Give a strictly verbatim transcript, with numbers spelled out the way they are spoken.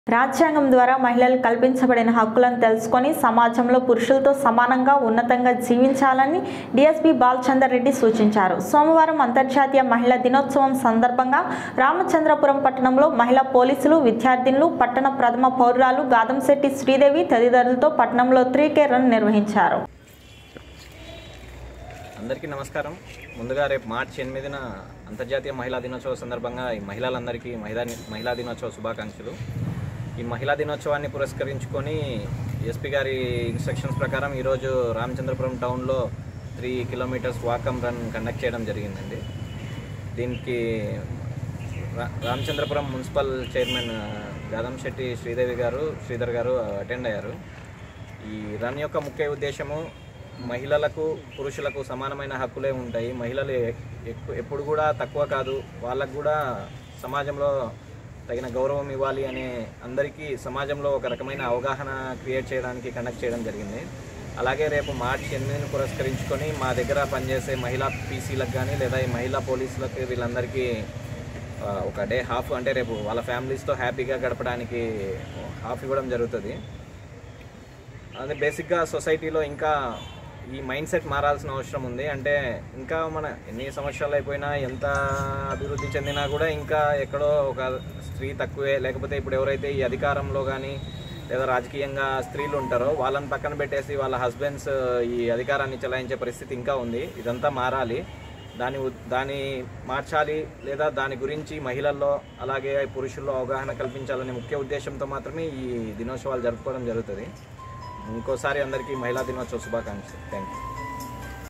రాజ్యాంగం ద్వారా మహిళలకు కల్పించబడిన హక్కులను తెలుసుకొని సమాజంలో పురుషులతో సమానంగా ఉన్నతంగా జీవించాలని డీఎస్పీ బాలచందర్ రెడ్డి సూచించారు. సోమవారం అంతర్జాతీయ మహిళా దినోత్సవం సందర్భంగా రామచంద్రపురం పట్టణంలో మహిళా పోలీసులు, విద్యార్థినులు, పట్టణ ప్రథమ పౌరురాలు గాదంశెట్టి శ్రీదేవి తదితరులతో పట్టణంలో త్రీ కే రన్ నిర్వహించారు. అందరికీ నమస్కారం. ముందుగా రేపు మార్చి ఎనిమిదిన అంతర్జాతీయ మహిళా దినోత్సవం సందర్భంగా ఈ మహిళలందరికీ మహిళా మహిళా దినోత్సవ శుభాకాంక్షలు. ఈ మహిళా దినోత్సవాన్ని పురస్కరించుకొని ఎస్పీ గారి ఇన్స్ట్రక్షన్స్ ప్రకారం ఈరోజు రామచంద్రపురం టౌన్లో త్రీ కిలోమీటర్స్ వాకమ్ రన్ కండక్ట్ చేయడం జరిగిందండి. దీనికి రామచంద్రపురం మున్సిపల్ చైర్మన్ గాదంశెట్టి శ్రీదేవి గారు, శ్రీధర్ గారు అటెండ్ అయ్యారు. ఈ రన్ యొక్క ముఖ్య ఉద్దేశము మహిళలకు పురుషులకు సమానమైన హక్కులే ఉంటాయి. మహిళలు ఎప్పుడు కూడా తక్కువ కాదు, వాళ్ళకు కూడా సమాజంలో తగిన గౌరవం ఇవ్వాలి అనే అందరికీ సమాజంలో ఒక రకమైన అవగాహన క్రియేట్ చేయడానికి కండక్ట్ చేయడం జరిగింది. అలాగే రేపు మార్చి ఎనిమిదిని పురస్కరించుకొని మా దగ్గర పనిచేసే మహిళా పీసీలకు కానీ లేదా ఈ మహిళా పోలీసులకు వీళ్ళందరికీ ఒక డే హాఫ్, అంటే రేపు వాళ్ళ ఫ్యామిలీస్తో హ్యాపీగా గడపడానికి హాఫ్ ఇవ్వడం జరుగుతుంది. అదే బేసిక్గా సొసైటీలో ఇంకా ఈ మైండ్ సెట్ మారాల్సిన అవసరం ఉంది. అంటే ఇంకా మన ఎన్ని సంవత్సరాలు అయిపోయినా, ఎంత అభివృద్ధి చెందినా కూడా ఇంకా ఎక్కడో ఒక స్త్రీ తక్కువే. లేకపోతే ఇప్పుడు ఎవరైతే ఈ అధికారంలో కానీ లేదా రాజకీయంగా స్త్రీలు ఉంటారో వాళ్ళని పక్కన పెట్టేసి వాళ్ళ హస్బెండ్స్ ఈ అధికారాన్ని చెలాయించే పరిస్థితి ఇంకా ఉంది. ఇదంతా మారాలి. దాని దాన్ని మార్చాలి లేదా దాని గురించి మహిళల్లో అలాగే పురుషుల్లో అవగాహన కల్పించాలనే ముఖ్య ఉద్దేశంతో మాత్రమే ఈ దినోత్సవాలు జరుపుకోవడం జరుగుతుంది. ఇంకోసారి అందరికీ మహిళా దినోత్సవ శుభాకాంక్షలు. Thank you.